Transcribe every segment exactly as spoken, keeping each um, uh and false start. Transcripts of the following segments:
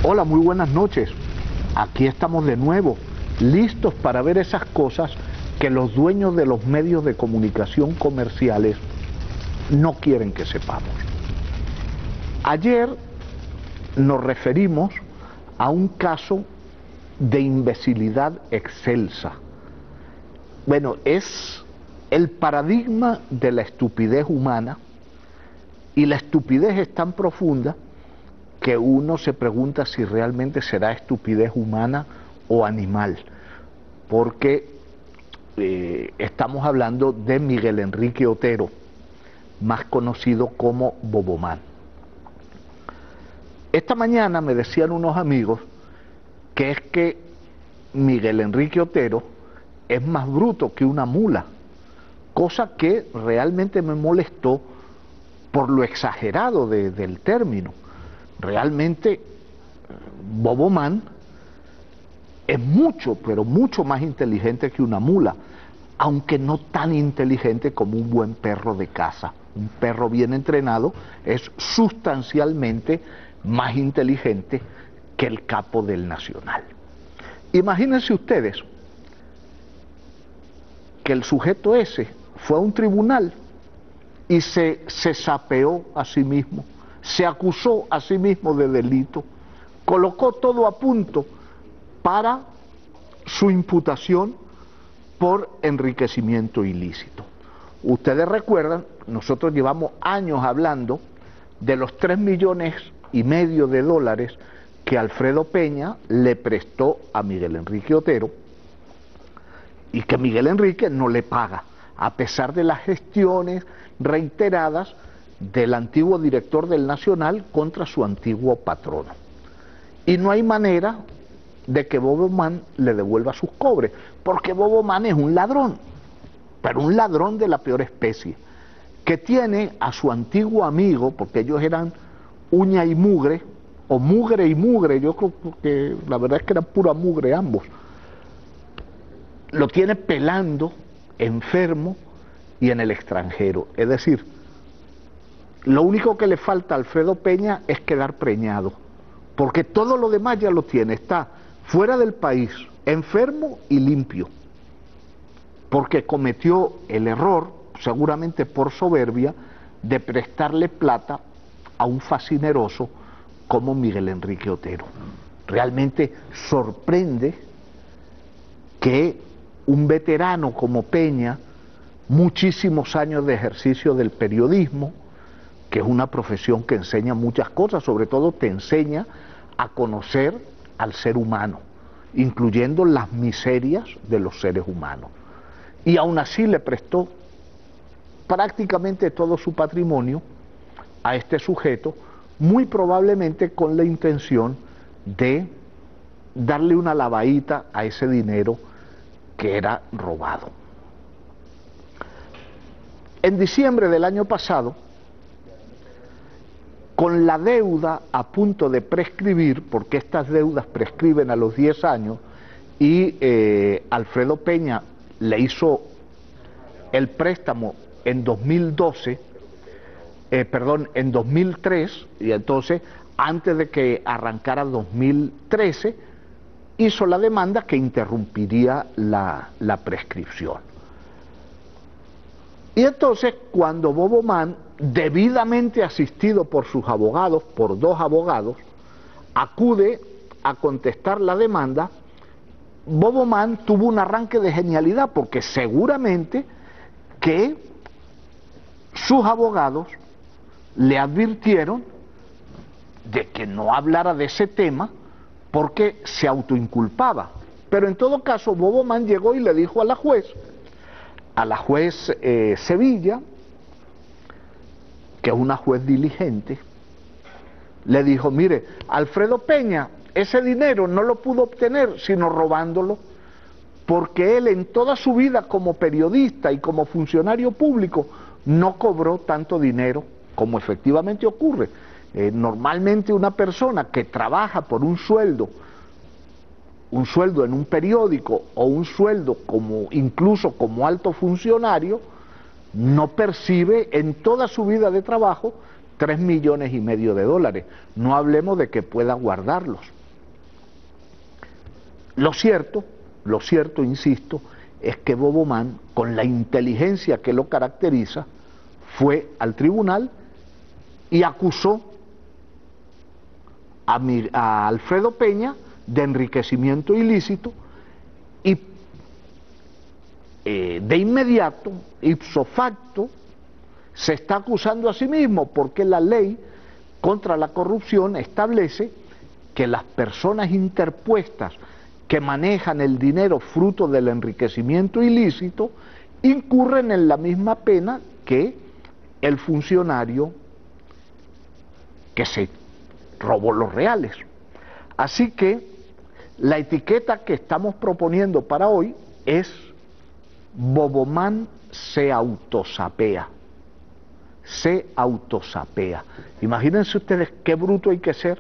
Hola, muy buenas noches. Aquí estamos de nuevo, listos para ver esas cosas que los dueños de los medios de comunicación comerciales no quieren que sepamos. Ayer nos referimos a un caso de imbecilidad excelsa. Bueno, es el paradigma de la estupidez humana, y la estupidez es tan profunda que uno se pregunta si realmente será estupidez humana o animal, porque eh, estamos hablando de Miguel Enrique Otero, más conocido como Bobomán. Esta mañana me decían unos amigos que es que Miguel Enrique Otero es más bruto que una mula, cosa que realmente me molestó por lo exagerado de, del término. Realmente Bobomán es mucho, pero mucho más inteligente que una mula, aunque no tan inteligente como un buen perro de caza. Un perro bien entrenado es sustancialmente más inteligente que el capo del Nacional. Imagínense ustedes que el sujeto ese fue a un tribunal y se, se sapeó a sí mismo, se acusó a sí mismo de delito, colocó todo a punto para su imputación por enriquecimiento ilícito. Ustedes recuerdan, nosotros llevamos años hablando de los tres millones y medio de dólares que Alfredo Peña le prestó a Miguel Enrique Otero y que Miguel Enrique no le paga, a pesar de las gestiones reiteradas del antiguo director del Nacional contra su antiguo patrono. Y no hay manera de que Bobomán le devuelva sus cobres, porque Bobomán es un ladrón, pero un ladrón de la peor especie, que tiene a su antiguo amigo, porque ellos eran uña y mugre, o mugre y mugre, yo creo que la verdad es que eran pura mugre ambos, lo tiene pelando, enfermo y en el extranjero. Es decir, lo único que le falta a Alfredo Peña es quedar preñado, porque todo lo demás ya lo tiene, está fuera del país, enfermo y limpio, porque cometió el error, seguramente por soberbia, de prestarle plata a un fascineroso como Miguel Enrique Otero. Realmente sorprende que un veterano como Peña, muchísimos años de ejercicio del periodismo, que es una profesión que enseña muchas cosas, sobre todo te enseña a conocer al ser humano, incluyendo las miserias de los seres humanos. Y aún así le prestó prácticamente todo su patrimonio a este sujeto, muy probablemente con la intención de darle una lavadita a ese dinero que era robado. En diciembre del año pasado, con la deuda a punto de prescribir, porque estas deudas prescriben a los diez años, y eh, Alfredo Peña le hizo el préstamo en dos mil doce, eh, perdón, en dos mil tres, y entonces, antes de que arrancara dos mil trece, hizo la demanda que interrumpiría la, la prescripción. Y entonces, cuando Bobomán, debidamente asistido por sus abogados, por dos abogados, acude a contestar la demanda, Bobomán tuvo un arranque de genialidad, porque seguramente que sus abogados le advirtieron de que no hablara de ese tema porque se autoinculpaba. Pero en todo caso, Bobomán llegó y le dijo a la juez, a la juez eh, Sevilla, que es una juez diligente, le dijo, mire, Alfredo Peña ese dinero no lo pudo obtener sino robándolo, porque él en toda su vida como periodista y como funcionario público no cobró tanto dinero como efectivamente ocurre. Eh, normalmente una persona que trabaja por un sueldo, un sueldo en un periódico o un sueldo como incluso como alto funcionario, no percibe en toda su vida de trabajo tres millones y medio de dólares. No hablemos de que pueda guardarlos. Lo cierto, lo cierto, insisto, es que Bobo Man, con la inteligencia que lo caracteriza, fue al tribunal y acusó a, mi, a Alfredo Peña de enriquecimiento ilícito y eh, de inmediato, ipso facto, se está acusando a sí mismo, porque la ley contra la corrupción establece que las personas interpuestas que manejan el dinero fruto del enriquecimiento ilícito incurren en la misma pena que el funcionario que se robó los reales. Así que la etiqueta que estamos proponiendo para hoy es: Bobo Man se autosapea. Se autosapea. Imagínense ustedes qué bruto hay que ser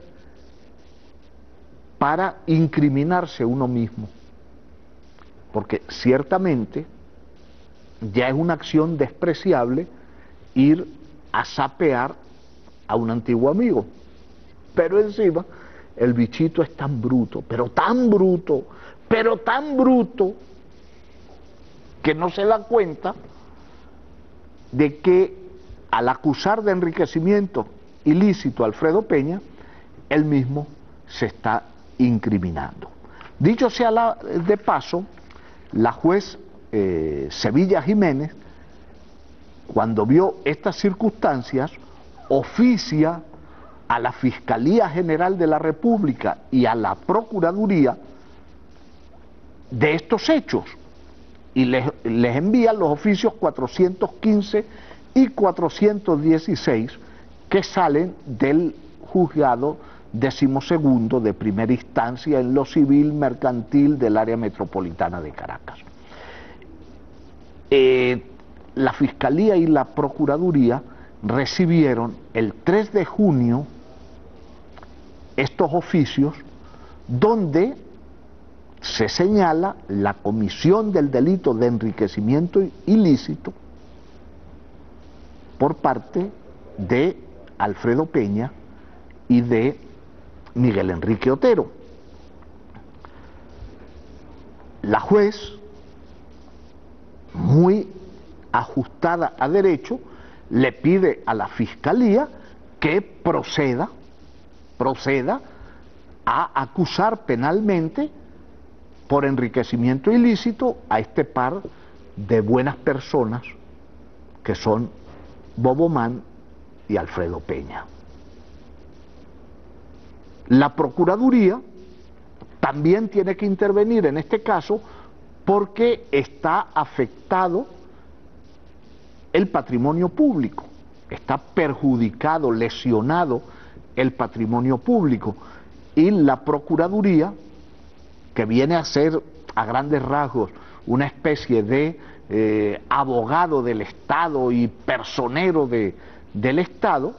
para incriminarse uno mismo, porque ciertamente ya es una acción despreciable ir a sapear a un antiguo amigo, pero encima el bichito es tan bruto, pero tan bruto, pero tan bruto, que no se da cuenta de que al acusar de enriquecimiento ilícito a Alfredo Peña, él mismo se está incriminando. Dicho sea la, de paso, la juez eh, Sevilla Jiménez, cuando vio estas circunstancias, oficia a la Fiscalía General de la República y a la Procuraduría de estos hechos y les, les envía los oficios cuatrocientos quince y cuatrocientos dieciséis que salen del juzgado decimosegundo de primera instancia en lo civil mercantil del área metropolitana de Caracas. Eh, la Fiscalía y la Procuraduría recibieron el tres de junio estos oficios donde se señala la comisión del delito de enriquecimiento ilícito por parte de Alfredo Peña y de Miguel Enrique Otero. La juez, muy ajustada a derecho, le pide a la Fiscalía que proceda, proceda a acusar penalmente por enriquecimiento ilícito a este par de buenas personas que son Bobo Man y Alfredo Peña. La Procuraduría también tiene que intervenir en este caso porque está afectado el patrimonio público, está perjudicado, lesionado el patrimonio público, y la Procuraduría, que viene a ser a grandes rasgos una especie de eh, abogado del Estado y personero de, del Estado,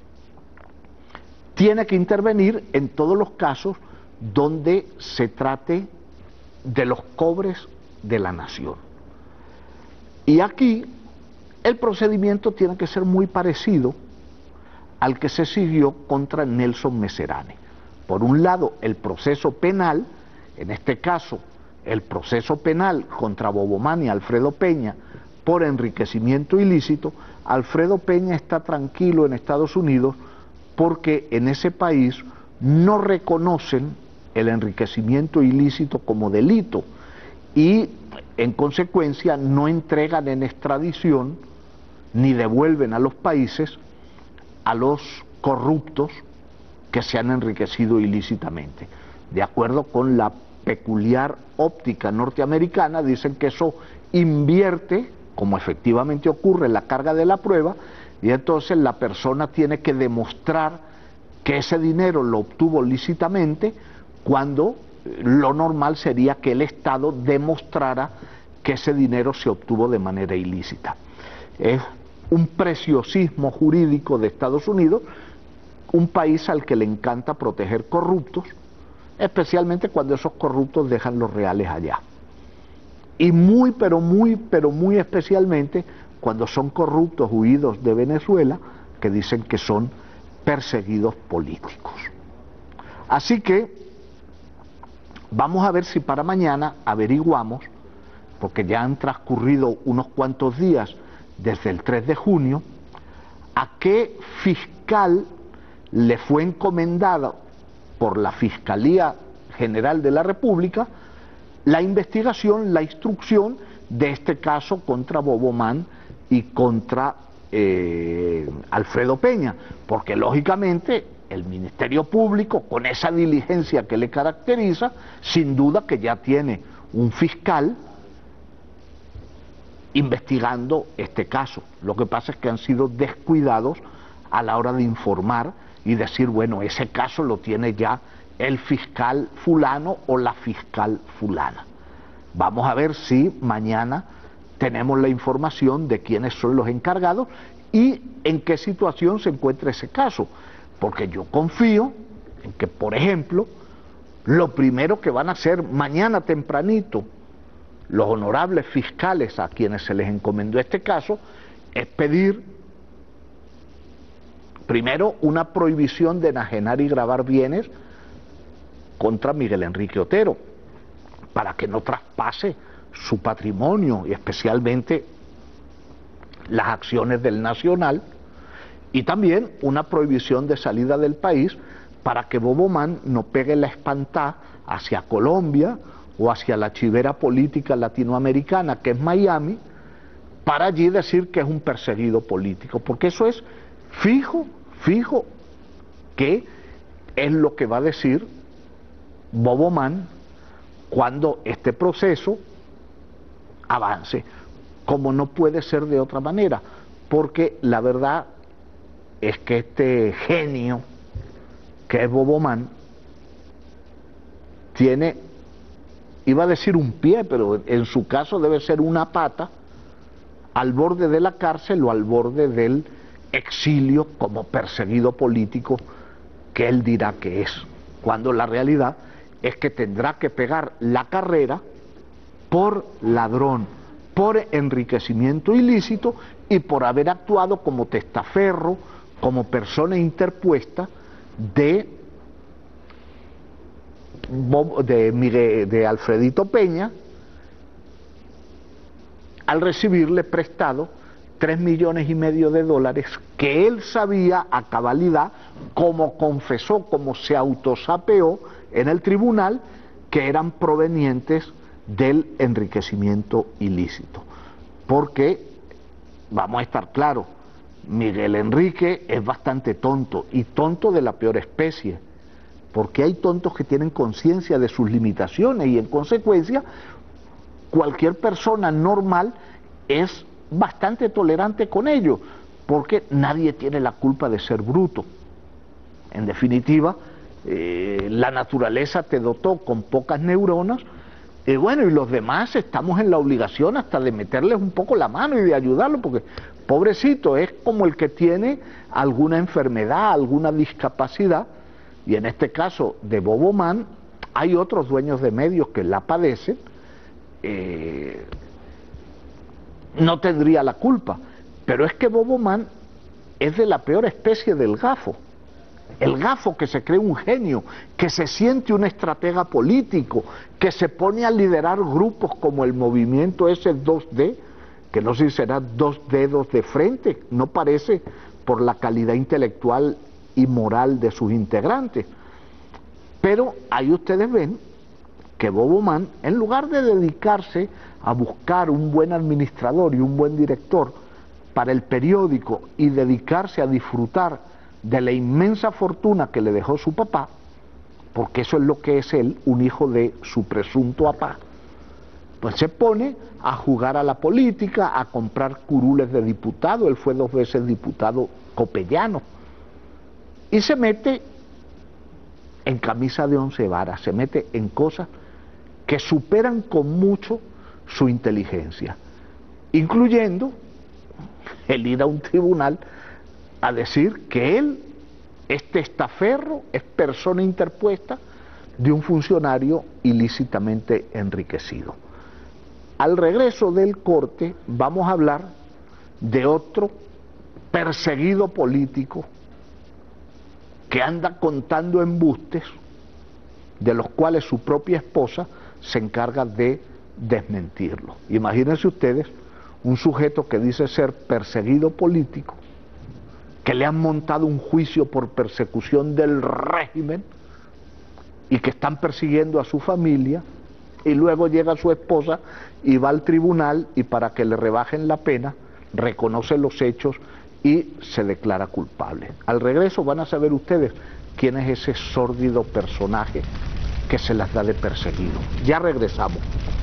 tiene que intervenir en todos los casos donde se trate de los cobres de la nación. Y aquí el procedimiento tiene que ser muy parecido al que se siguió contra Nelson Meserane. Por un lado, el proceso penal, en este caso, el proceso penal contra Bobo Man y Alfredo Peña por enriquecimiento ilícito. Alfredo Peña está tranquilo en Estados Unidos porque en ese país no reconocen el enriquecimiento ilícito como delito y en consecuencia no entregan en extradición ni devuelven a los países a los corruptos que se han enriquecido ilícitamente. De acuerdo con la peculiar óptica norteamericana, dicen que eso invierte, como efectivamente ocurre, la carga de la prueba, y entonces la persona tiene que demostrar que ese dinero lo obtuvo lícitamente, cuando lo normal sería que el Estado demostrara que ese dinero se obtuvo de manera ilícita. Es un preciosismo jurídico de Estados Unidos, un país al que le encanta proteger corruptos, especialmente cuando esos corruptos dejan los reales allá. Y muy, pero muy, pero muy especialmente cuando son corruptos huidos de Venezuela que dicen que son perseguidos políticos. Así que vamos a ver si para mañana averiguamos, porque ya han transcurrido unos cuantos días desde el tres de junio, a qué fiscal le fue encomendada por la Fiscalía General de la República la investigación, la instrucción de este caso contra Bobo Man y contra eh, Alfredo Peña, porque lógicamente el Ministerio Público, con esa diligencia que le caracteriza, sin duda que ya tiene un fiscal investigando este caso. Lo que pasa es que han sido descuidados a la hora de informar y decir, bueno, ese caso lo tiene ya el fiscal fulano o la fiscal fulana. Vamos a ver si mañana tenemos la información de quiénes son los encargados y en qué situación se encuentra ese caso. Porque yo confío en que, por ejemplo, lo primero que van a hacer mañana tempranito los honorables fiscales a quienes se les encomendó este caso es pedir primero una prohibición de enajenar y gravar bienes contra Miguel Enrique Otero, para que no traspase su patrimonio y especialmente las acciones del Nacional, y también una prohibición de salida del país para que Bobo Man no pegue la espantada hacia Colombia o hacia la chivera política latinoamericana que es Miami, para allí decir que es un perseguido político, porque eso es fijo, fijo que es lo que va a decir Bobo Man cuando este proceso avance, como no puede ser de otra manera, porque la verdad es que este genio que es Bobo Man tiene, iba a decir un pie, pero en su caso debe ser una pata al borde de la cárcel o al borde del exilio como perseguido político que él dirá que es, cuando la realidad es que tendrá que pegar la carrera por ladrón, por enriquecimiento ilícito y por haber actuado como testaferro, como persona interpuesta de, de, Miguel, de Alfredito Peña al recibirle prestado tres millones y medio de dólares que él sabía a cabalidad, como confesó, como se autosapeó en el tribunal, que eran provenientes del enriquecimiento ilícito. Porque, vamos a estar claros, Miguel Enrique es bastante tonto, y tonto de la peor especie, porque hay tontos que tienen conciencia de sus limitaciones y en consecuencia cualquier persona normal es bastante tolerante con ello, porque nadie tiene la culpa de ser bruto. En definitiva, eh, la naturaleza te dotó con pocas neuronas, y bueno, y los demás estamos en la obligación hasta de meterles un poco la mano y de ayudarlo, porque pobrecito es como el que tiene alguna enfermedad, alguna discapacidad, y en este caso de Bobo Man hay otros dueños de medios que la padecen, eh, no tendría la culpa, pero es que Bobo Man es de la peor especie del gafo. El gafo que se cree un genio, que se siente un estratega político, que se pone a liderar grupos como el movimiento ese dos D, que no sé si será dos dedos de frente, no parece por la calidad intelectual y moral de sus integrantes. Pero ahí ustedes ven que Bobo Man, en lugar de dedicarse a buscar un buen administrador y un buen director para el periódico y dedicarse a disfrutar de la inmensa fortuna que le dejó su papá, porque eso es lo que es él, un hijo de su presunto papá, pues se pone a jugar a la política, a comprar curules de diputado. Él fue dos veces diputado copellano, y se mete en camisa de once varas, se mete en cosas que superan con mucho su inteligencia, incluyendo el ir a un tribunal a decir que él es testaferro, es persona interpuesta de un funcionario ilícitamente enriquecido. Al regreso del corte vamos a hablar de otro perseguido político que anda contando embustes de los cuales su propia esposa se encarga de desmentirlo. Imagínense ustedes un sujeto que dice ser perseguido político, que le han montado un juicio por persecución del régimen y que están persiguiendo a su familia, y luego llega su esposa y va al tribunal y para que le rebajen la pena reconoce los hechos y se declara culpable. Al regreso van a saber ustedes quién es ese sórdido personaje que se las da de perseguido. Ya regresamos.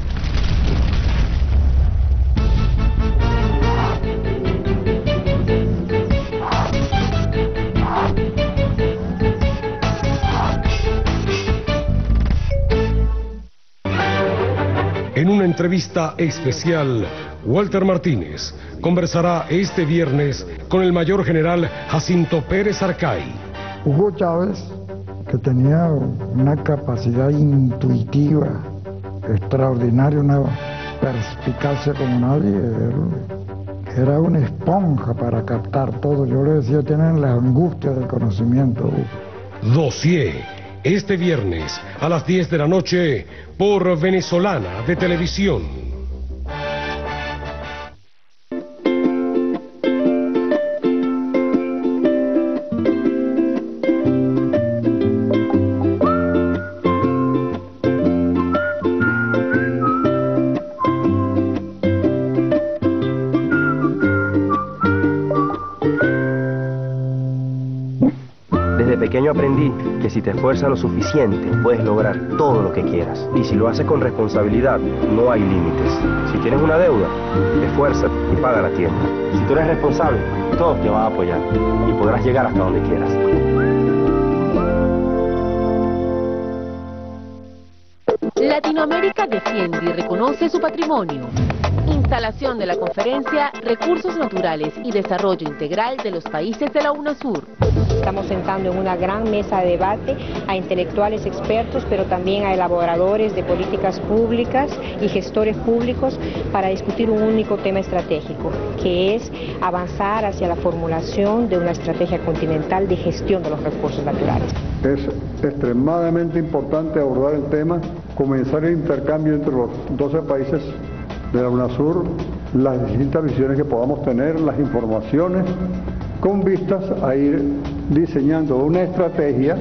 En una entrevista especial, Walter Martínez conversará este viernes con el mayor general Jacinto Pérez Arcay. Hugo Chávez, que tenía una capacidad intuitiva extraordinaria, una perspicacia como nadie, era una esponja para captar todo. Yo le decía, tienen la angustia del conocimiento. Dossier, este viernes a las diez de la noche por Venezolana de Televisión. Desde pequeño aprendí que si te esfuerzas lo suficiente, puedes lograr todo lo que quieras. Y si lo haces con responsabilidad, no hay límites. Si tienes una deuda, esfuérzate y págala a tiempo. Si tú eres responsable, todos te van a apoyar y podrás llegar hasta donde quieras. Latinoamérica defiende y reconoce su patrimonio. Instalación de la conferencia Recursos Naturales y Desarrollo Integral de los Países de la UNASUR. Estamos sentando en una gran mesa de debate a intelectuales expertos, pero también a elaboradores de políticas públicas y gestores públicos para discutir un único tema estratégico, que es avanzar hacia la formulación de una estrategia continental de gestión de los recursos naturales. Es extremadamente importante abordar el tema, comenzar el intercambio entre los doce países de la UNASUR, las distintas visiones que podamos tener, las informaciones, con vistas a ir diseñando una estrategia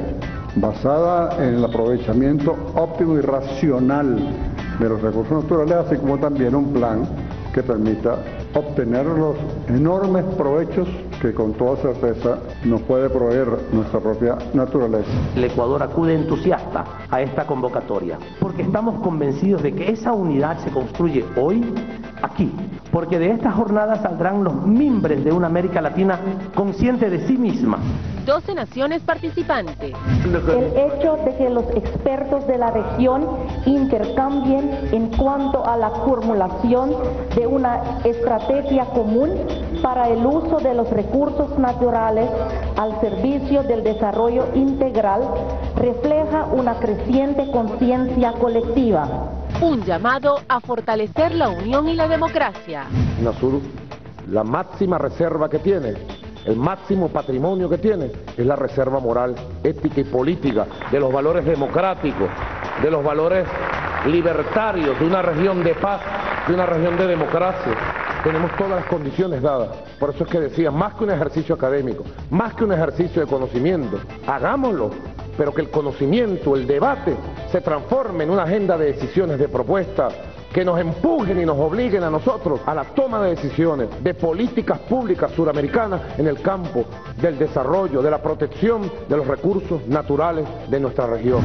basada en el aprovechamiento óptimo y racional de los recursos naturales, así como también un plan que permita obtener los enormes provechos que con toda certeza nos puede proveer nuestra propia naturaleza. El Ecuador acude entusiasta a esta convocatoria, porque estamos convencidos de que esa unidad se construye hoy, aquí, porque de esta jornada saldrán los mimbres de una América Latina consciente de sí misma. doce naciones participantes. El hecho de que los expertos de la región intercambien en cuanto a la formulación de una estrategia común para el uso de los recursos naturales al servicio del desarrollo integral refleja una creciente conciencia colectiva. Un llamado a fortalecer la unión y la democracia. UNASUR, la máxima reserva que tiene, el máximo patrimonio que tiene, es la reserva moral, ética y política, de los valores democráticos, de los valores libertarios, de una región de paz, de una región de democracia. Tenemos todas las condiciones dadas. Por eso es que decía, más que un ejercicio académico, más que un ejercicio de conocimiento, hagámoslo, pero que el conocimiento, el debate, se transforme en una agenda de decisiones, de propuestas, que nos empujen y nos obliguen a nosotros a la toma de decisiones, de políticas públicas suramericanas en el campo del desarrollo, de la protección de los recursos naturales de nuestra región.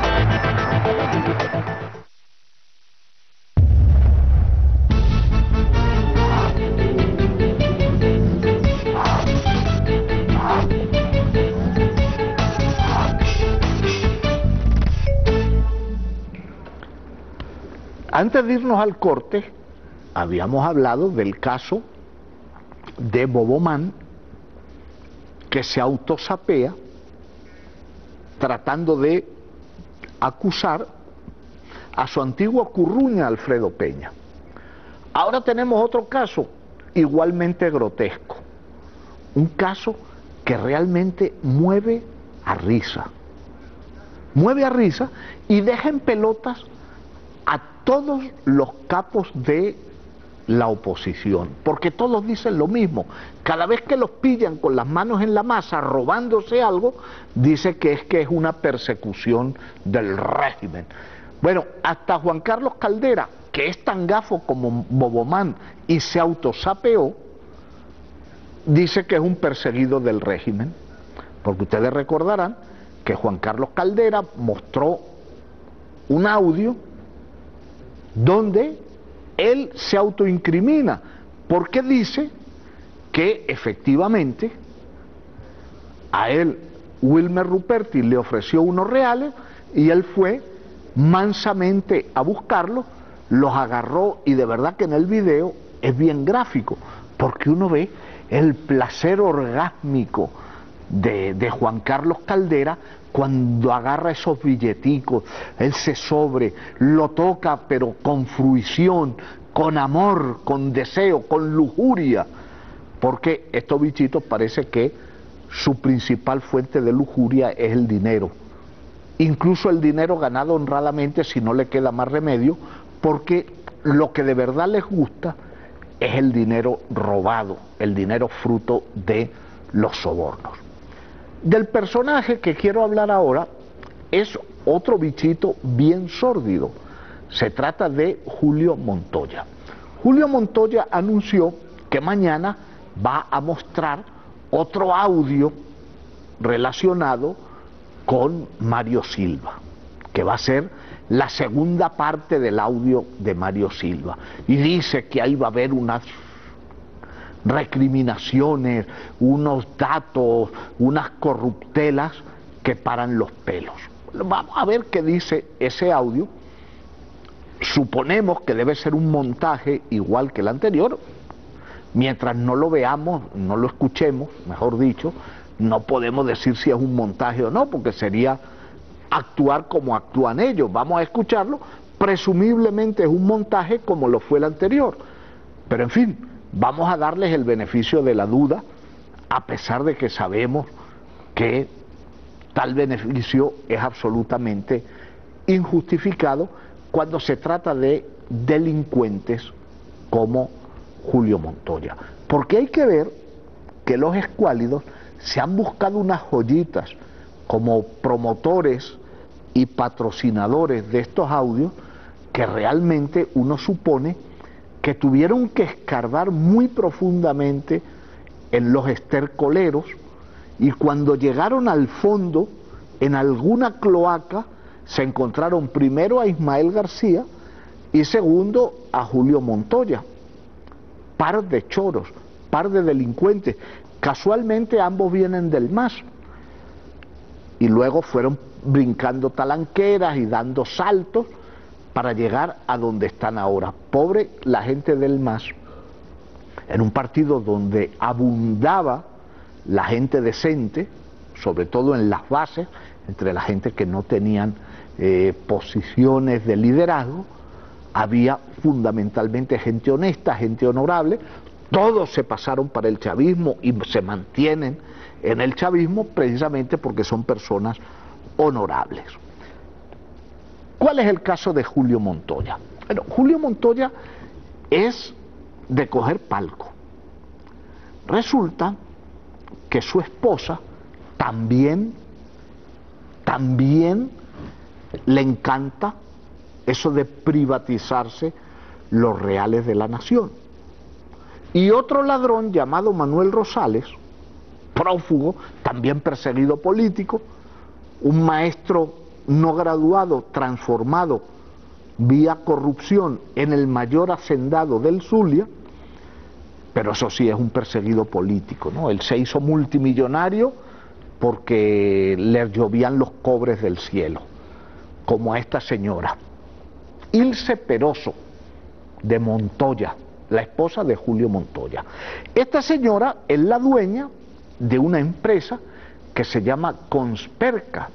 Antes de irnos al corte, habíamos hablado del caso de Bobomán, que se autosapea tratando de acusar a su antiguo curruña Alfredo Peña. Ahora tenemos otro caso igualmente grotesco. un caso que realmente mueve a risa. Mueve a risa y deja en pelotas a todos los capos de la oposición, porque todos dicen lo mismo. Cada vez que los pillan con las manos en la masa robándose algo, dice que es que es una persecución del régimen. Bueno, hasta Juan Carlos Caldera, que es tan gafo como Bobomán y se autosapeó, dice que es un perseguido del régimen, porque ustedes recordarán que Juan Carlos Caldera mostró un audio donde él se autoincrimina, porque dice que efectivamente a él Wilmer Ruperti le ofreció unos reales y él fue mansamente a buscarlos, los agarró, y de verdad que en el video es bien gráfico, porque uno ve el placer orgásmico de, de Juan Carlos Caldera cuando agarra esos billeticos, él se sobre, lo toca pero con fruición, con amor, con deseo, con lujuria, porque estos bichitos parece que su principal fuente de lujuria es el dinero, incluso el dinero ganado honradamente si no le queda más remedio, porque lo que de verdad les gusta es el dinero robado, el dinero fruto de los sobornos. Del personaje que quiero hablar ahora es otro bichito bien sórdido. Se trata de Julio Montoya. Julio Montoya anunció que mañana va a mostrar otro audio relacionado con Mario Silva, que va a ser la segunda parte del audio de Mario Silva. Y dice que ahí va a haber unas recriminaciones, unos datos, unas corruptelas que paran los pelos. Vamos a ver qué dice ese audio. Suponemos que debe ser un montaje igual que el anterior. Mientras no lo veamos, no lo escuchemos, mejor dicho, no podemos decir si es un montaje o no, porque sería actuar como actúan ellos. Vamos a escucharlo, presumiblemente es un montaje como lo fue el anterior, pero en fin, vamos a darles el beneficio de la duda, a pesar de que sabemos que tal beneficio es absolutamente injustificado cuando se trata de delincuentes como Julio Montoya. Porque hay que ver que los escuálidos se han buscado unas joyitas como promotores y patrocinadores de estos audios que realmente uno supone que tuvieron que escarbar muy profundamente en los estercoleros, y cuando llegaron al fondo, en alguna cloaca, se encontraron primero a Ismael García y segundo a Julio Montoya. Par de choros, par de delincuentes. Casualmente ambos vienen del M A S y luego fueron brincando talanqueras y dando saltos para llegar a donde están ahora. Pobre la gente del M A S, en un partido donde abundaba la gente decente, sobre todo en las bases, entre la gente que no tenían eh, posiciones de liderazgo, había fundamentalmente gente honesta, gente honorable. Todos se pasaron para el chavismo y se mantienen en el chavismo precisamente porque son personas honorables. ¿Cuál es el caso de Julio Montoya? Bueno, Julio Montoya es de coger palco. Resulta que su esposa también, también le encanta eso de privatizarse los reales de la nación. Y otro ladrón llamado Manuel Rosales, prófugo, también perseguido político, un maestro no graduado transformado vía corrupción en el mayor hacendado del Zulia, pero eso sí es un perseguido político, ¿no? Él se hizo multimillonario porque le llovían los cobres del cielo, como a esta señora, Ilse Peroso de Montoya, la esposa de Julio Montoya. Esta señora es la dueña de una empresa que se llama Consperca.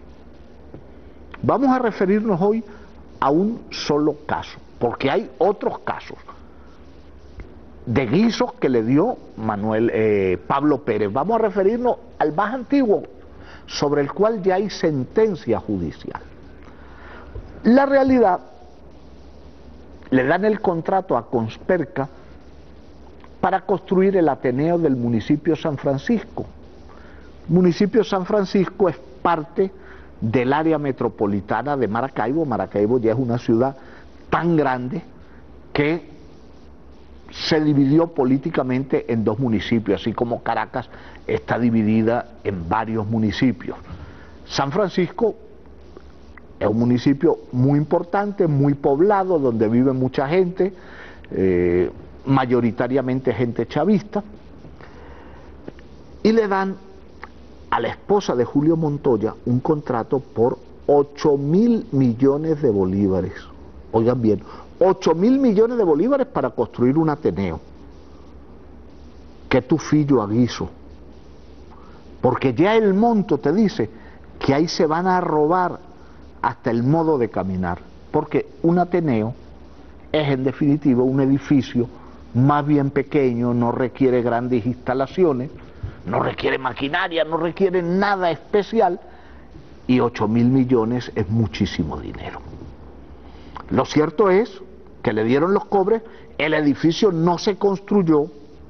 Vamos a referirnos hoy a un solo caso, porque hay otros casos. de guisos que le dio Manuel eh, Pablo Pérez. Vamos a referirnos al más antiguo, sobre el cual ya hay sentencia judicial. La realidad, le dan el contrato a Consperca para construir el Ateneo del municipio San Francisco. El municipio San Francisco es parte del área metropolitana de Maracaibo. Maracaibo ya es una ciudad tan grande que se dividió políticamente en dos municipios, así como Caracas está dividida en varios municipios. San Francisco es un municipio muy importante, muy poblado, donde vive mucha gente, eh, mayoritariamente gente chavista, y le dan a la esposa de Julio Montoya un contrato por ocho mil millones de bolívares. Oigan bien, ocho mil millones de bolívares para construir un Ateneo. Qué tufillo a guiso. Porque ya el monto te dice que ahí se van a robar hasta el modo de caminar. Porque un Ateneo es en definitiva un edificio más bien pequeño, no requiere grandes instalaciones, no requiere maquinaria, no requiere nada especial, y ocho mil millones es muchísimo dinero. Lo cierto es que le dieron los cobres, el edificio no se construyó,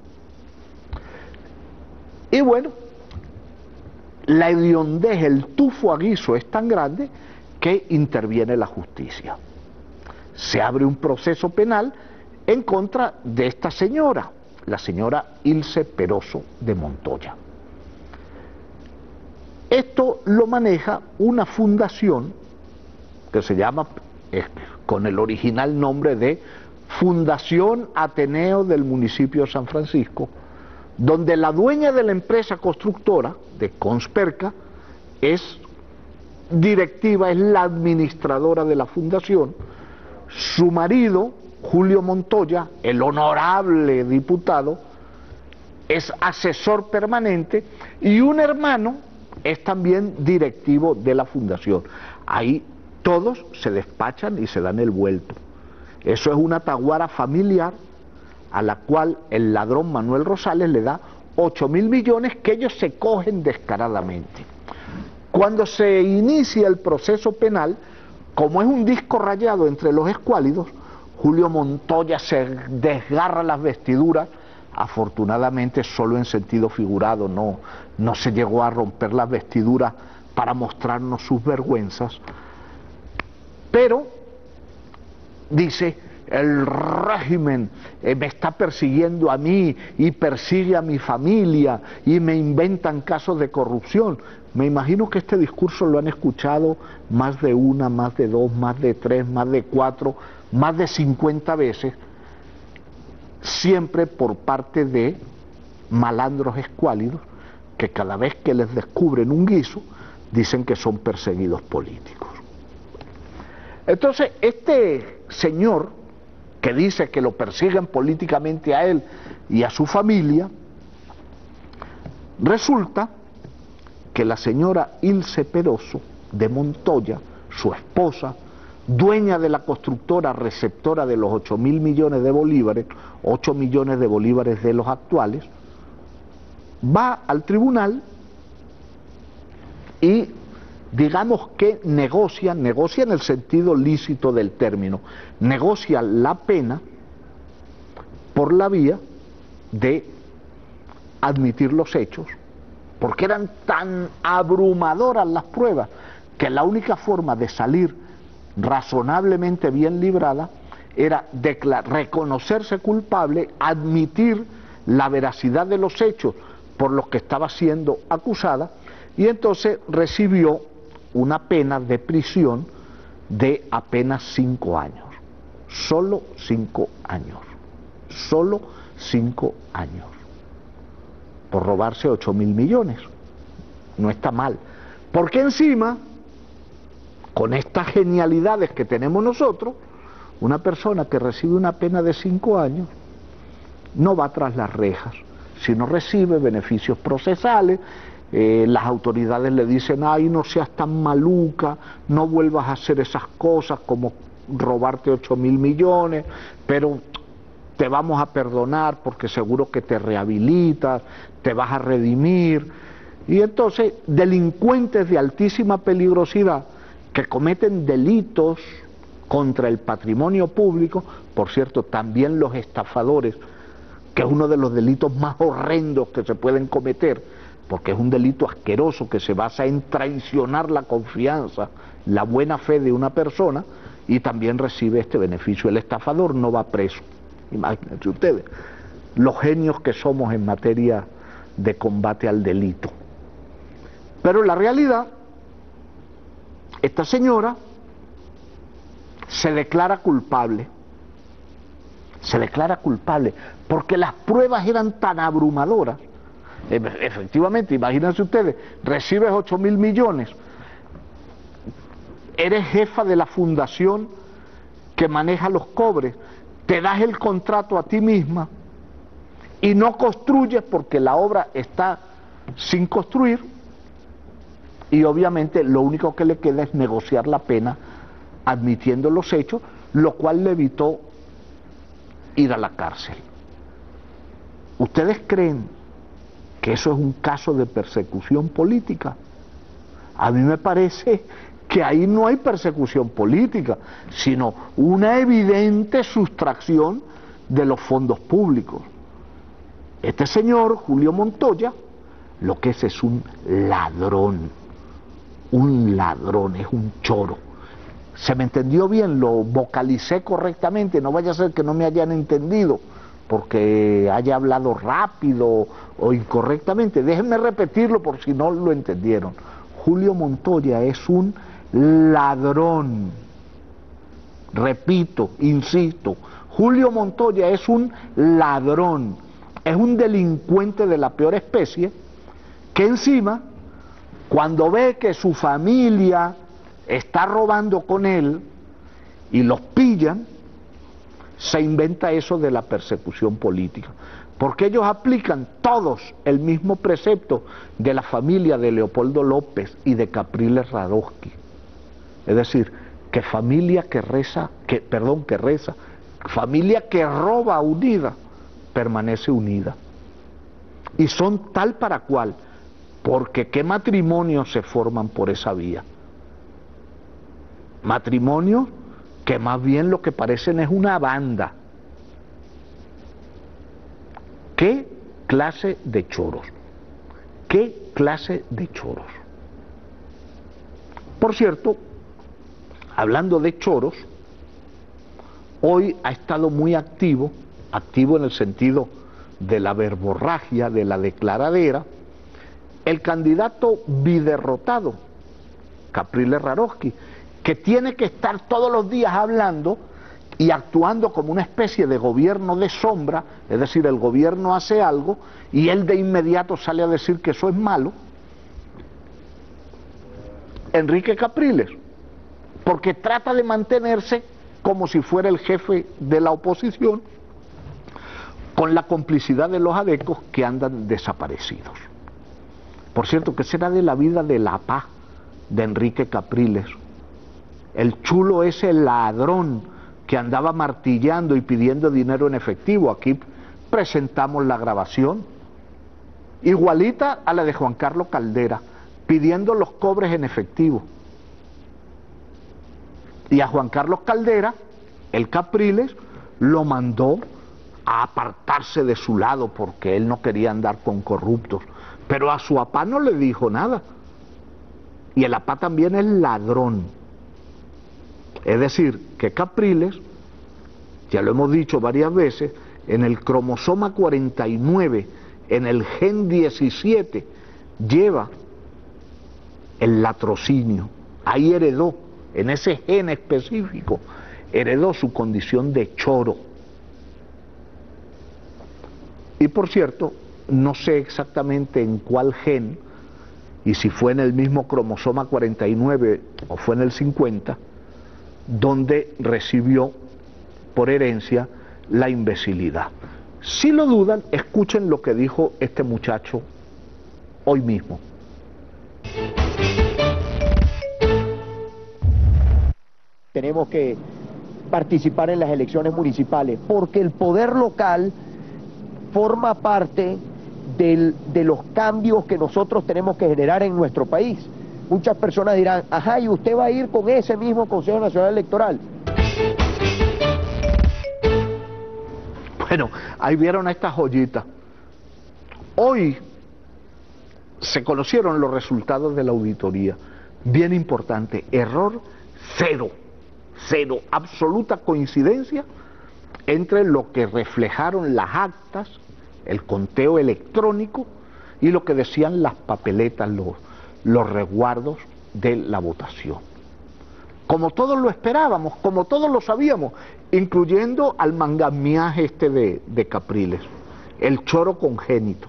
y bueno, la hediondez, el tufo a guiso es tan grande que interviene la justicia. Se abre un proceso penal en contra de esta señora, la señora Ilse Peroso de Montoya. Esto lo maneja una fundación que se llama, eh, con el original nombre de Fundación Ateneo del municipio de San Francisco, donde la dueña de la empresa constructora, de Consperca, es directiva, es la administradora de la fundación. Su marido, Julio Montoya, el honorable diputado, es asesor permanente, y un hermano es también directivo de la fundación. Ahí todos se despachan y se dan el vuelto. Eso es una taguara familiar a la cual el ladrón Manuel Rosales le da ocho mil millones que ellos se cogen descaradamente. Cuando se inicia el proceso penal, como es un disco rayado entre los escuálidos, Julio Montoya se desgarra las vestiduras, afortunadamente solo en sentido figurado, no, no se llegó a romper las vestiduras para mostrarnos sus vergüenzas, pero dice: el régimen eh, me está persiguiendo a mí y persigue a mi familia y me inventan casos de corrupción. Me imagino que este discurso lo han escuchado más de una, más de dos, más de tres, más de cuatro, más de cincuenta veces, siempre por parte de malandros escuálidos que cada vez que les descubren un guiso dicen que son perseguidos políticos. Entonces, este señor que dice que lo persiguen políticamente a él y a su familia, resulta que la señora Ilse Peroso de Montoya, su esposa, dueña de la constructora receptora de los ocho mil millones de bolívares, ocho millones de bolívares de los actuales, va al tribunal y digamos que negocia, negocia en el sentido lícito del término, negocia la pena por la vía de admitir los hechos, porque eran tan abrumadoras las pruebas que la única forma de salir razonablemente bien librada era reconocerse culpable, admitir la veracidad de los hechos por los que estaba siendo acusada, y entonces recibió una pena de prisión de apenas cinco años, solo cinco años, solo cinco años, por robarse ocho mil millones. No está mal, porque encima, con estas genialidades que tenemos nosotros, una persona que recibe una pena de cinco años no va tras las rejas, sino recibe beneficios procesales. Eh, las autoridades le dicen: ay, no seas tan maluca, no vuelvas a hacer esas cosas como robarte ocho mil millones, pero te vamos a perdonar porque seguro que te rehabilitas, te vas a redimir. Y entonces, delincuentes de altísima peligrosidad que cometen delitos contra el patrimonio público, por cierto, también los estafadores, que es uno de los delitos más horrendos que se pueden cometer, porque es un delito asqueroso que se basa en traicionar la confianza, la buena fe de una persona, y también recibe este beneficio. El estafador no va preso. Imagínense ustedes, los genios que somos en materia de combate al delito. Pero la realidad, esta señora se declara culpable, se declara culpable, porque las pruebas eran tan abrumadoras. Efectivamente, imagínense ustedes, recibes ocho mil millones, eres jefa de la fundación que maneja los cobres, te das el contrato a ti misma y no construyes porque la obra está sin construir, y obviamente lo único que le queda es negociar la pena admitiendo los hechos, lo cual le evitó ir a la cárcel. ¿Ustedes creen que eso es un caso de persecución política? A mí me parece que ahí no hay persecución política, sino una evidente sustracción de los fondos públicos. Este señor, Julio Montoya, lo que es es un ladrón, un ladrón, es un choro. ¿Se me entendió bien? ¿Lo vocalicé correctamente? No vaya a ser que no me hayan entendido porque haya hablado rápido o incorrectamente. Déjenme repetirlo por si no lo entendieron. Julio Montoya es un ladrón. Repito, insisto, Julio Montoya es un ladrón, es un delincuente de la peor especie, que encima, cuando ve que su familia está robando con él y los pillan, se inventa eso de la persecución política, porque ellos aplican todos el mismo precepto de la familia de Leopoldo López y de Capriles Radosky. Es decir, que familia que reza, que, perdón, que reza, familia que roba unida, permanece unida. Y son tal para cual, porque qué matrimonios se forman por esa vía. Matrimonios que más bien lo que parecen es una banda. ¿Qué clase de choros? ¿Qué clase de choros? Por cierto, hablando de choros, hoy ha estado muy activo, activo en el sentido de la verborragia, de la declaradera, el candidato biderrotado, Capriles Radosky, que tiene que estar todos los días hablando y actuando como una especie de gobierno de sombra, es decir, el gobierno hace algo y él de inmediato sale a decir que eso es malo. Enrique Capriles, porque trata de mantenerse como si fuera el jefe de la oposición, con la complicidad de los adecos que andan desaparecidos. Por cierto, ¿qué será de la vida de la paz de Enrique Capriles? El chulo ese ladrón que andaba martillando y pidiendo dinero en efectivo. Aquí presentamos la grabación, igualita a la de Juan Carlos Caldera, pidiendo los cobres en efectivo. Y a Juan Carlos Caldera, el Capriles, lo mandó a apartarse de su lado porque él no quería andar con corruptos. Pero a su papá no le dijo nada. Y el papá también es ladrón. Es decir, que Capriles, ya lo hemos dicho varias veces, en el cromosoma cuarenta y nueve, en el gen diecisiete, lleva el latrocinio. Ahí heredó, en ese gen específico, heredó su condición de choro. Y por cierto, no sé exactamente en cuál gen, y si fue en el mismo cromosoma cuarenta y nueve o fue en el cincuenta, donde recibió por herencia la imbecilidad. Si lo dudan, escuchen lo que dijo este muchacho hoy mismo. Tenemos que participar en las elecciones municipales, porque el poder local forma parte del, de los cambios que nosotros tenemos que generar en nuestro país. Muchas personas dirán, ajá, ¿y usted va a ir con ese mismo Consejo Nacional Electoral? Bueno, ahí vieron esta joyita. Hoy se conocieron los resultados de la auditoría. Bien importante, error cero, cero, absoluta coincidencia entre lo que reflejaron las actas, el conteo electrónico y lo que decían las papeletas, los, los resguardos de la votación. Como todos lo esperábamos, como todos lo sabíamos, incluyendo al mangamiaje este de, de Capriles, el choro congénito.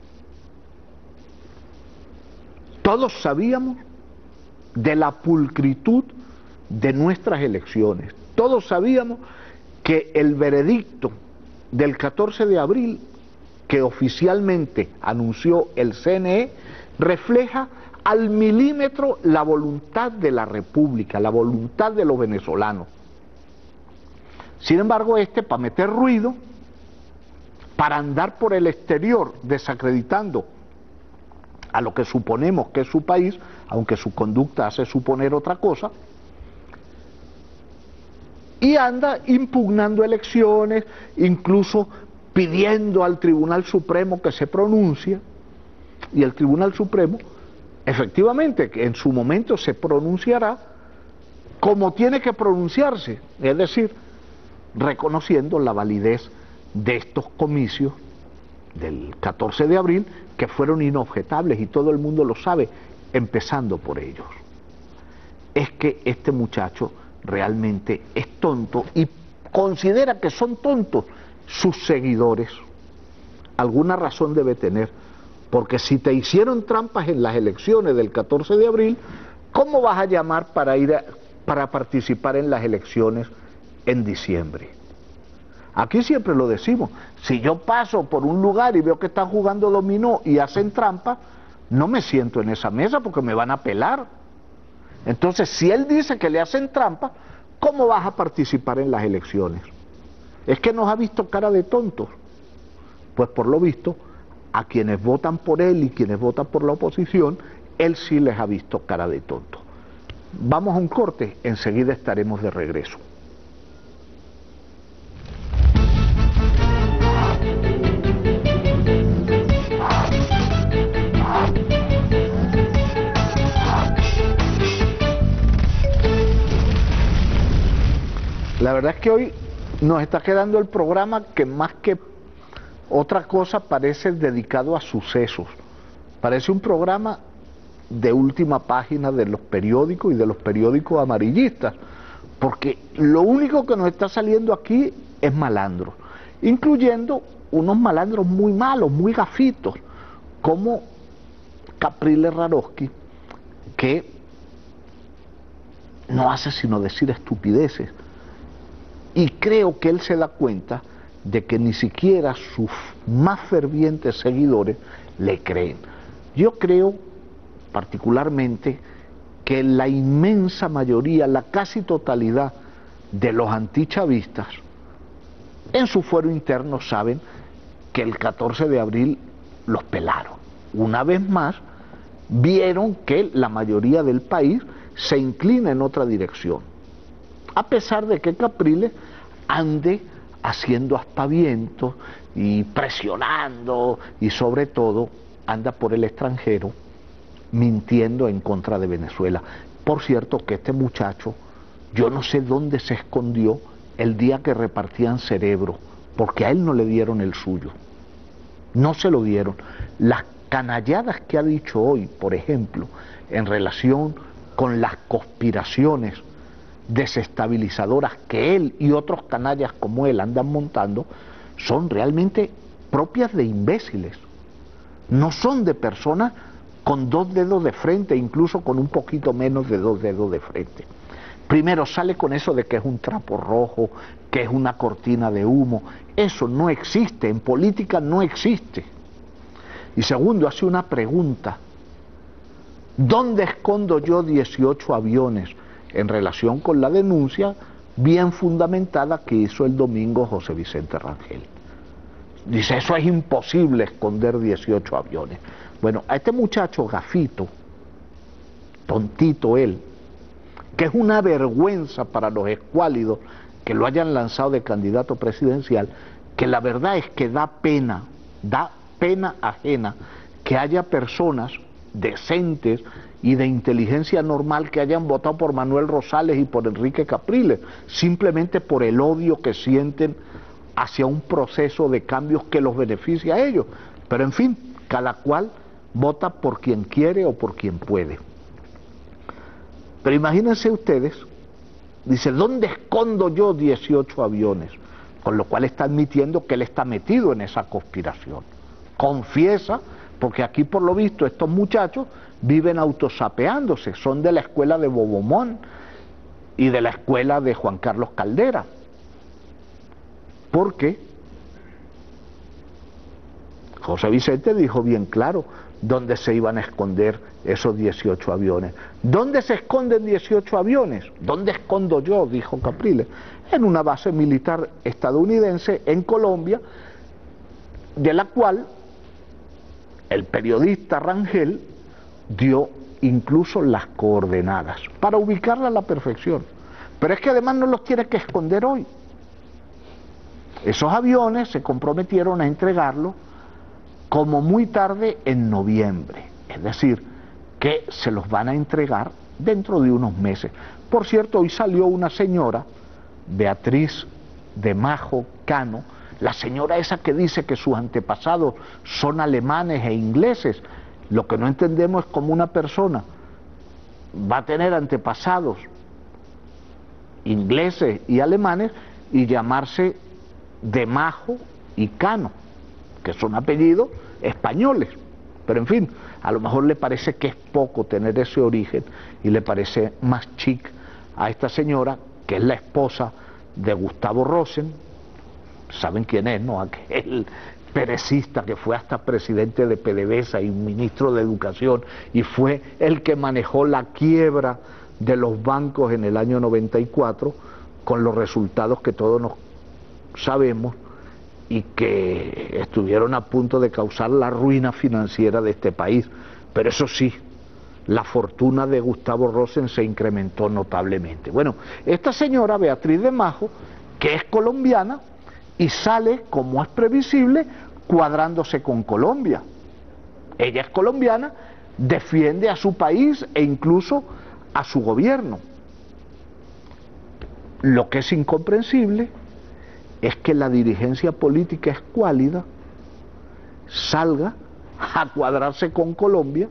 Todos sabíamos de la pulcritud de nuestras elecciones. Todos sabíamos que el veredicto del catorce de abril, que oficialmente anunció el C N E, refleja al milímetro la voluntad de la República, la voluntad de los venezolanos. Sin embargo, este, para meter ruido, para andar por el exterior desacreditando a lo que suponemos que es su país, aunque su conducta hace suponer otra cosa, y anda impugnando elecciones, incluso pidiendo al Tribunal Supremo que se pronuncie, y el Tribunal Supremo, efectivamente, que en su momento se pronunciará como tiene que pronunciarse, es decir, reconociendo la validez de estos comicios del catorce de abril, que fueron inobjetables y todo el mundo lo sabe, empezando por ellos. Es que este muchacho realmente es tonto y considera que son tontos sus seguidores. Alguna razón debe tener, porque si te hicieron trampas en las elecciones del catorce de abril, ¿cómo vas a llamar para ir a, para participar en las elecciones en diciembre? Aquí siempre lo decimos, si yo paso por un lugar y veo que están jugando dominó y hacen trampa, no me siento en esa mesa porque me van a pelar. Entonces, si él dice que le hacen trampa, ¿cómo vas a participar en las elecciones? Es que nos ha visto cara de tontos. Pues por lo visto, a quienes votan por él y quienes votan por la oposición, él sí les ha visto cara de tontos. Vamos a un corte, enseguida estaremos de regreso. La verdad es que hoy nos está quedando el programa que más que otra cosa parece dedicado a sucesos. Parece un programa de última página de los periódicos y de los periódicos amarillistas, porque lo único que nos está saliendo aquí es malandro, incluyendo unos malandros muy malos, muy gafitos, como Capriles Raroski, que no hace sino decir estupideces. Y creo que él se da cuenta de que ni siquiera sus más fervientes seguidores le creen. Yo creo particularmente que la inmensa mayoría, la casi totalidad de los antichavistas, en su fuero interno saben que el catorce de abril los pelaron. Una vez más, vieron que la mayoría del país se inclina en otra dirección, a pesar de que Capriles ande haciendo aspavientos y presionando, y sobre todo anda por el extranjero mintiendo en contra de Venezuela. Por cierto que este muchacho, yo no sé dónde se escondió el día que repartían cerebro, porque a él no le dieron el suyo, no se lo dieron. Las canalladas que ha dicho hoy, por ejemplo, en relación con las conspiraciones desestabilizadoras que él y otros canallas como él andan montando, son realmente propias de imbéciles, no son de personas con dos dedos de frente, incluso con un poquito menos de dos dedos de frente. Primero sale con eso de que es un trapo rojo, que es una cortina de humo. Eso no existe, en política no existe. Y segundo, hace una pregunta: ¿dónde escondo yo dieciocho aviones? En relación con la denuncia bien fundamentada que hizo el domingo José Vicente Rangel. Dice, eso es imposible, esconder dieciocho aviones. Bueno, a este muchacho gafito, tontito él, que es una vergüenza para los escuálidos que lo hayan lanzado de candidato presidencial, que la verdad es que da pena, da pena ajena que haya personas decentes y de inteligencia normal que hayan votado por Manuel Rosales y por Enrique Capriles, simplemente por el odio que sienten hacia un proceso de cambios que los beneficia a ellos. Pero en fin, cada cual vota por quien quiere o por quien puede. Pero imagínense ustedes, dice, ¿dónde escondo yo dieciocho aviones? Con lo cual está admitiendo que él está metido en esa conspiración. Confiesa, porque aquí por lo visto estos muchachos viven autosapeándose, son de la escuela de Bobomón y de la escuela de Juan Carlos Caldera. Porque José Vicente dijo bien claro dónde se iban a esconder esos dieciocho aviones. ¿Dónde se esconden dieciocho aviones? ¿Dónde escondo yo?, dijo Capriles. En una base militar estadounidense en Colombia, de la cual el periodista Rangel dio incluso las coordenadas para ubicarla a la perfección. Pero es que además no los tiene que esconder hoy. Esos aviones se comprometieron a entregarlos como muy tarde en noviembre, es decir, que se los van a entregar dentro de unos meses. Por cierto, hoy salió una señora, Beatriz de Majo Cano, la señora esa que dice que sus antepasados son alemanes e ingleses. Lo que no entendemos es cómo una persona va a tener antepasados ingleses y alemanes y llamarse de Majo y Cano, que son apellidos españoles. Pero en fin, a lo mejor le parece que es poco tener ese origen y le parece más chic a esta señora, que es la esposa de Gustavo Rosen. ¿Saben quién es, no? Aquel perecista que fue hasta presidente de PDVSA y ministro de Educación, y fue el que manejó la quiebra de los bancos en el año noventa y cuatro, con los resultados que todos nos sabemos, y que estuvieron a punto de causar la ruina financiera de este país. Pero eso sí, la fortuna de Gustavo Rosen se incrementó notablemente. Bueno, esta señora Beatriz de Majo, que es colombiana, y sale, como es previsible, cuadrándose con Colombia. Ella es colombiana, defiende a su país e incluso a su gobierno. Lo que es incomprensible es que la dirigencia política escuálida salga a cuadrarse con Colombia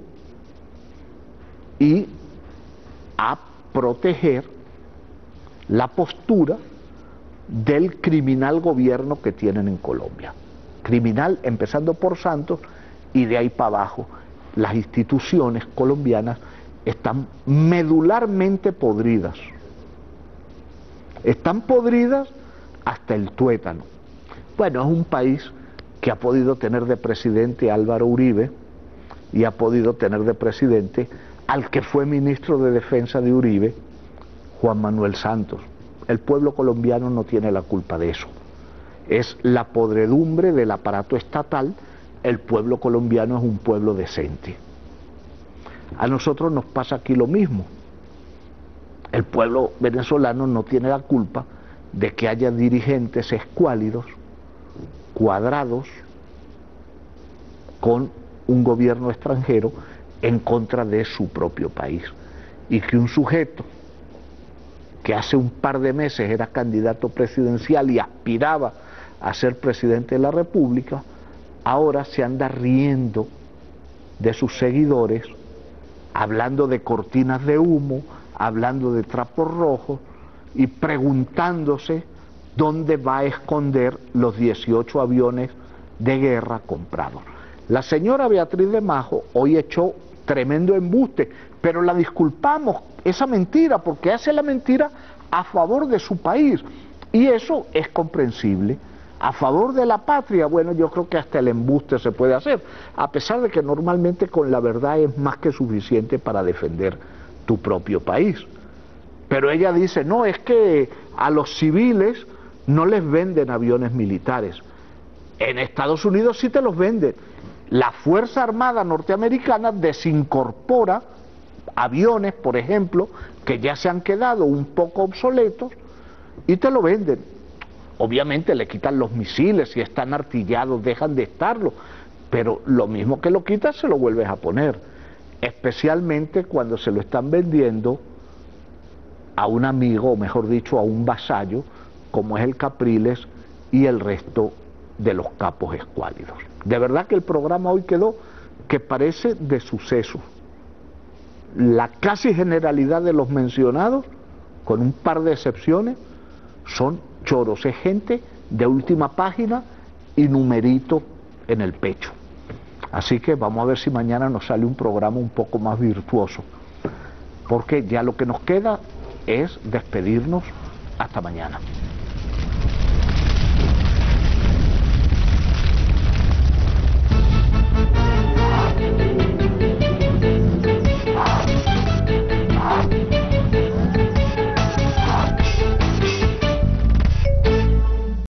y a proteger la postura del criminal gobierno que tienen en Colombia. Criminal empezando por Santos, y de ahí para abajo las instituciones colombianas están medularmente podridas. Están podridas hasta el tuétano. Bueno, es un país que ha podido tener de presidente a Álvaro Uribe y ha podido tener de presidente al que fue ministro de Defensa de Uribe, Juan Manuel Santos. El pueblo colombiano no tiene la culpa de eso. Es la podredumbre del aparato estatal. El pueblo colombiano es un pueblo decente. A nosotros nos pasa aquí lo mismo. El pueblo venezolano no tiene la culpa de que haya dirigentes escuálidos, cuadrados, con un gobierno extranjero en contra de su propio país. Y que un sujeto que hace un par de meses era candidato presidencial y aspiraba a ser presidente de la República, ahora se anda riendo de sus seguidores, hablando de cortinas de humo, hablando de trapos rojos y preguntándose dónde va a esconder los dieciocho aviones de guerra comprados. La señora Beatriz de Majo hoy echó tremendo embuste, pero la disculpamos esa mentira, porque hace la mentira a favor de su país, y eso es comprensible. A favor de la patria, bueno, yo creo que hasta el embuste se puede hacer, a pesar de que normalmente con la verdad es más que suficiente para defender tu propio país. Pero ella dice, no, es que a los civiles no les venden aviones militares. En Estados Unidos sí te los venden. La Fuerza Armada norteamericana desincorpora aviones, por ejemplo, que ya se han quedado un poco obsoletos y te lo venden. Obviamente le quitan los misiles, si están artillados dejan de estarlo, pero lo mismo que lo quitas se lo vuelves a poner, especialmente cuando se lo están vendiendo a un amigo, o mejor dicho, a un vasallo, como es el Capriles y el resto de los capos escuálidos. De verdad que el programa hoy quedó que parece de suceso. La casi generalidad de los mencionados, con un par de excepciones, son choros, es gente de última página y numerito en el pecho. Así que vamos a ver si mañana nos sale un programa un poco más virtuoso, porque ya lo que nos queda es despedirnos hasta mañana.